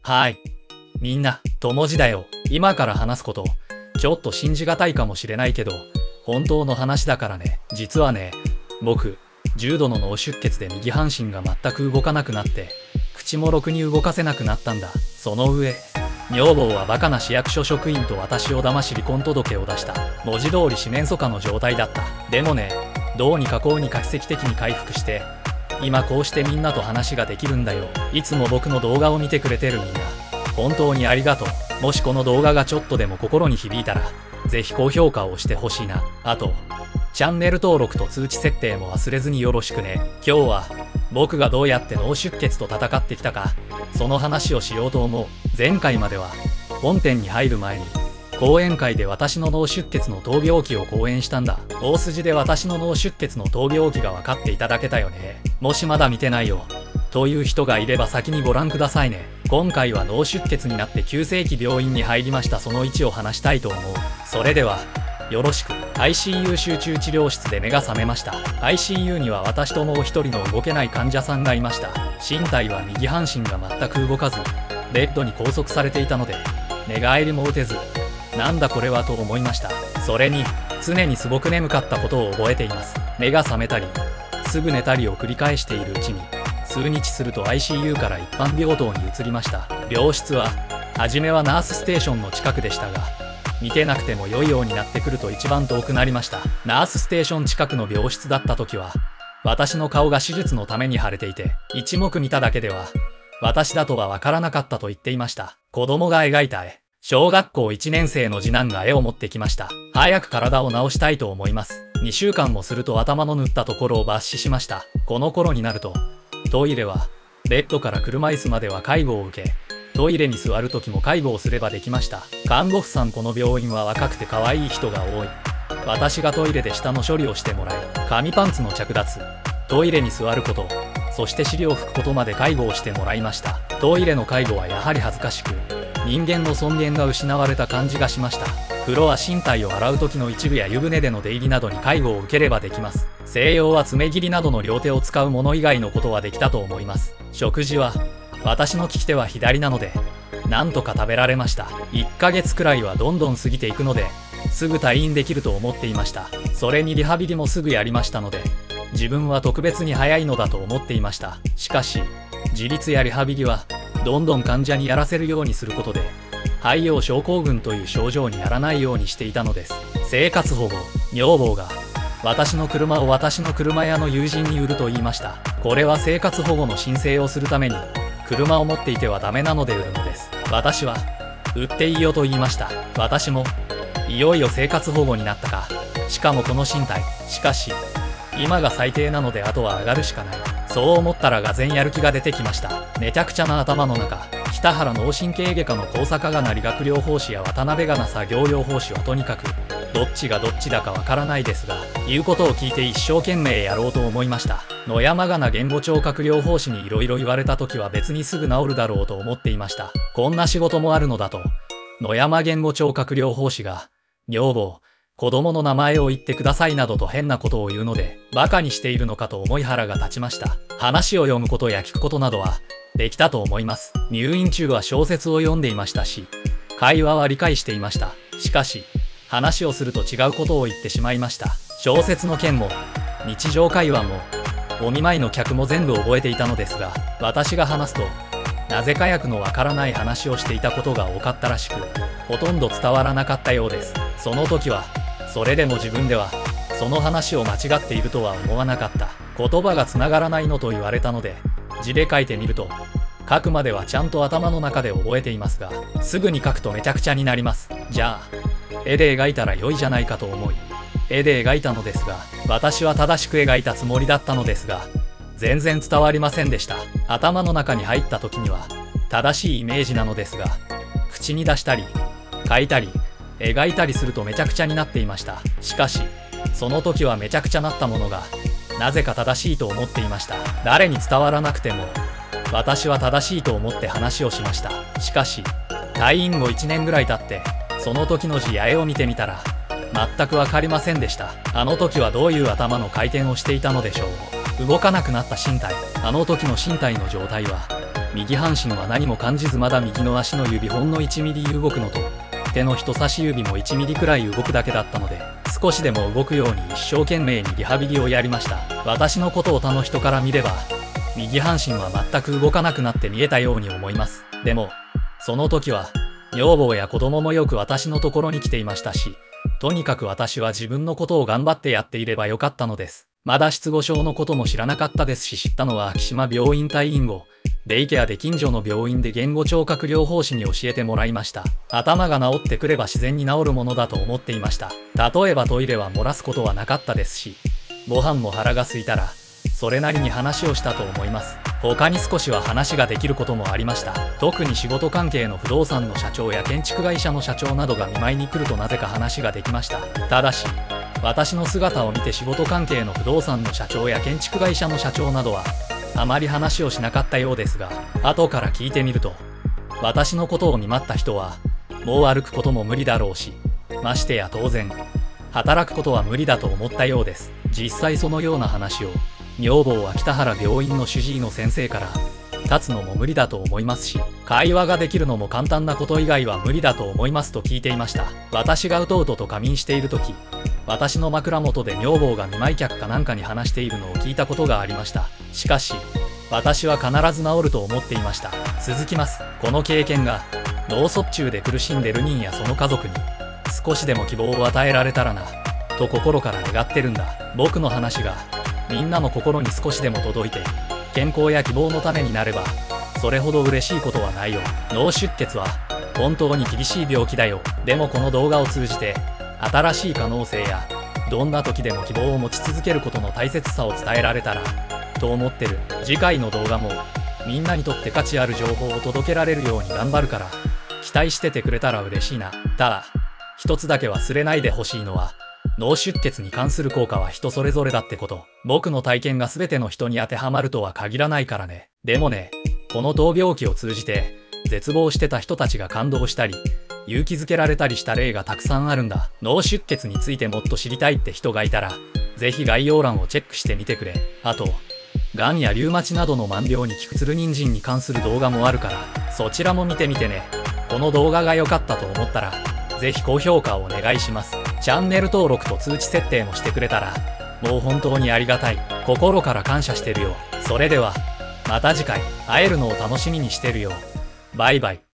はい。みんな、ともじだよ。今から話すこと、ちょっと信じがたいかもしれないけど、本当の話だからね。実はね、僕、重度の脳出血で右半身が全く動かなくなって、口もろくに動かせなくなったんだ。その上、女房はバカな市役所職員と私を騙し離婚届を出した。文字通り四面楚歌の状態だった。でもね、どうにかこうにか奇跡的に回復して、今こうしてみんなと話ができるんだよ。いつも僕の動画を見てくれてるみんな、本当にありがとう。もしこの動画がちょっとでも心に響いたら、ぜひ高評価を押してほしいな。あと、チャンネル登録と通知設定も忘れずによろしくね。今日は、僕がどうやって脳出血と戦ってきたか、その話をしようと思う。前回までは、本編に入る前に、講演会で私の脳出血の闘病記を講演したんだ。大筋で私の脳出血の闘病記が分かっていただけたよね。もしまだ見てないよ、という人がいれば先にご覧くださいね。今回は脳出血になって急性期病院に入りましたその1を話したいと思う。それでは、よろしく。ICU 集中治療室で目が覚めました。ICU には私ともう一人の動けない患者さんがいました。身体は右半身が全く動かず、ベッドに拘束されていたので、寝返りも打てず、なんだこれはと思いました。それに、常にすごく眠かったことを覚えています。目が覚めたり、すぐ寝たりを繰り返しているうちに、数日すると ICU から一般病棟に移りました。病室は、初めはナースステーションの近くでしたが、見てなくても良いようになってくると一番遠くなりました。ナースステーション近くの病室だった時は、私の顔が手術のために腫れていて、一目見ただけでは、私だとはわからなかったと言っていました。子供が描いた絵。小学校1年生の次男が絵を持ってきました。早く体を治したいと思います。2週間もすると頭の塗ったところを抜歯しました。この頃になると、トイレは、ベッドから車椅子までは介護を受け、トイレに座る時も介護をすればできました。看護婦さんこの病院は若くて可愛い人が多い。私がトイレで下の処理をしてもらい、紙パンツの着脱、トイレに座ること、そして尻を拭くことまで介護をしてもらいました。トイレの介護はやはり恥ずかしく、人間の尊厳が失われた感じがしました。風呂は身体を洗う時の一部や湯船での出入りなどに介護を受ければできます。西洋は爪切りなどの両手を使うもの以外のことはできたと思います。食事は、私の利き手は左なので、なんとか食べられました。1ヶ月くらいはどんどん過ぎていくので、すぐ退院できると思っていました。それにリハビリもすぐやりましたので、自分は特別に早いのだと思っていました。しかし、自立やリハビリは、どんどん患者にやらせるようにすることで、肺葉症候群という症状にならないようにしていたのです。生活保護、女房が、私の車を私の車屋の友人に売ると言いました。これは生活保護の申請をするために、車を持っていてはダメなので売るのです。私は、売っていいよと言いました。私も、いよいよ生活保護になったか。しかもこの身体。しかし、今が最低なのであとは上がるしかない。そう思ったらがぜんやる気が出てきました。めちゃくちゃな頭の中。北原脳神経外科の高坂がな理学療法士や渡辺がな作業療法士はとにかく、どっちがどっちだかわからないですが、言うことを聞いて一生懸命やろうと思いました。野山がな言語聴覚療法士に色々言われた時は別にすぐ治るだろうと思っていました。こんな仕事もあるのだと。野山言語聴覚療法士が、女房、子供の名前を言ってくださいなどと変なことを言うので、馬鹿にしているのかと思い腹が立ちました。話を読むことや聞くことなどは、できたと思います。入院中は小説を読んでいましたし、会話は理解していました。しかし、話をすると違うことを言ってしまいました。小説の件も、日常会話も、お見舞いの客も全部覚えていたのですが、私が話すと、なぜか訳のわからない話をしていたことが多かったらしく、ほとんど伝わらなかったようです。その時は、それでも自分では、その話を間違っているとは思わなかった。言葉がつながらないのと言われたので、字で書いてみると、書くまではちゃんと頭の中で覚えていますが、すぐに書くとめちゃくちゃになります。じゃあ、絵で描いたら良いじゃないかと思い、絵で描いたのですが、私は正しく描いたつもりだったのですが、全然伝わりませんでした。頭の中に入った時には、正しいイメージなのですが、口に出したり、書いたり、描いたりするとめちゃくちゃになっていました。しかし、その時はめちゃくちゃなったものが、なぜか正しいと思っていました。誰に伝わらなくても、私は正しいと思って話をしました。しかし、退院後1年ぐらい経って、その時の字や絵を見てみたら、全くわかりませんでした。あの時はどういう頭の回転をしていたのでしょう。動かなくなった身体。あの時の身体の状態は、 右半身は何も感じずまだ右の足の指ほんの1ミリ動くのと、手の人差し指も1ミリくらい動くだけだったので、少しでも動くように一生懸命にリハビリをやりました。私のことを他の人から見れば、右半身は全く動かなくなって見えたように思います。でも、その時は、女房や子供もよく私のところに来ていましたし、とにかく私は自分のことを頑張ってやっていればよかったのです。まだ失語症のことも知らなかったですし、知ったのは昭島病院退院後、デイケアで近所の病院で言語聴覚療法士に教えてもらいました。頭が治ってくれば自然に治るものだと思っていました。例えばトイレは漏らすことはなかったですし、ご飯も腹が空いたら、それなりに話をしたと思います。他に少しは話ができることもありました。特に仕事関係の不動産の社長や建築会社の社長などが見舞いに来るとなぜか話ができました。ただし、私の姿を見て仕事関係の不動産の社長や建築会社の社長などは、あまり話をしなかったようですが、後から聞いてみると、私のことを見舞った人は、もう歩くことも無理だろうし、ましてや当然、働くことは無理だと思ったようです。実際そのような話を、女房は北原病院の主治医の先生から、立つのも無理だと思いますし、会話ができるのも簡単なこと以外は無理だと思いますと聞いていました。私がうとうとと仮眠しているとき、私の枕元で女房が見舞い客かなんかに話しているのを聞いたことがありました。しかし、私は必ず治ると思っていました。続きます。この経験が、脳卒中で苦しんでる人やその家族に、少しでも希望を与えられたらな、と心から願ってるんだ。僕の話が、みんなの心に少しでも届いて、健康や希望のためになれば、それほど嬉しいことはないよ。脳出血は、本当に厳しい病気だよ。でもこの動画を通じて、新しい可能性や、どんな時でも希望を持ち続けることの大切さを伝えられたら、と思ってる。次回の動画も、みんなにとって価値ある情報を届けられるように頑張るから、期待しててくれたら嬉しいな。ただ、一つだけ忘れないでほしいのは、脳出血に関する効果は人それぞれだってこと。僕の体験が全ての人に当てはまるとは限らないからね。でもね、この闘病期を通じて、絶望してた人たちが感動したり、勇気づけられたりした例がたくさんあるんだ。脳出血についてもっと知りたいって人がいたら、ぜひ概要欄をチェックしてみてくれ。あと、がんやリウマチなどの万病に効くつる人参に関する動画もあるから、そちらも見てみてね。この動画が良かったと思ったら、ぜひ高評価をお願いします。チャンネル登録と通知設定もしてくれたら、もう本当にありがたい。心から感謝してるよ。それでは、また次回、会えるのを楽しみにしてるよ。バイバイ。